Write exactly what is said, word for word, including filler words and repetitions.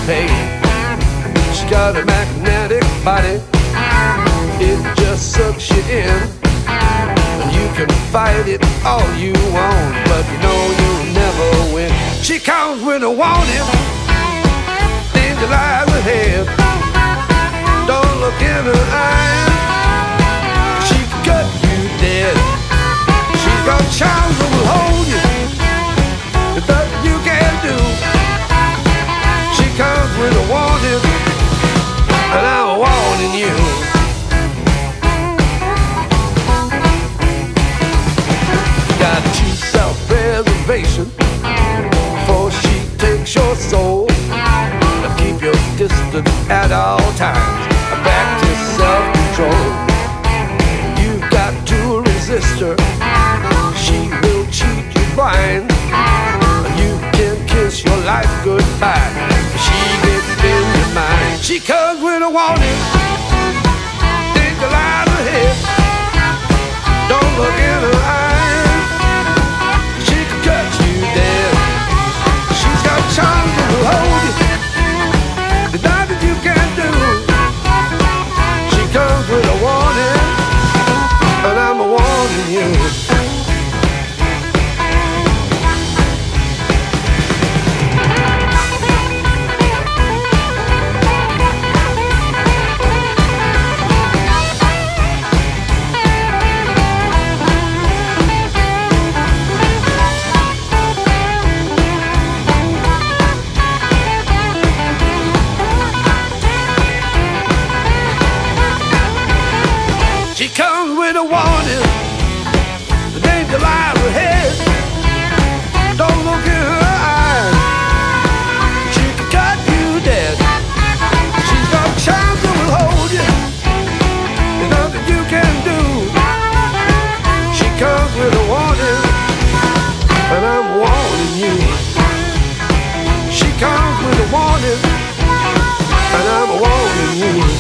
pay. She got a magnetic body, it just sucks you in. And you can fight it all you want, but you know you'll never win. She comes with a warning, danger lies ahead. Don't look in her eyes, she can cut you dead. She's got charms that will hold you, there's nothing you can do. She comes with a warning, and I'm warning you. Got to choose self-preservation before she takes your soul. Now keep your distance at all times, practice self-control. You've got to resist her, she will cheat you blind. You can kiss your life goodbye, she gets in your mind. She comes with a warning, danger lies ahead. Don't look in her eyes, she can cut you dead. She's got charms that will hold you, there's nothing you can do. She comes with a warning, and I'm warning you. She comes with a warning, the danger lies ahead. Don't look in her eyes, she can cut you dead. She's got charms that will hold you, there's nothing you can do. She comes with a warning, and I'm warning you. She comes with a warning, and I'm warning you.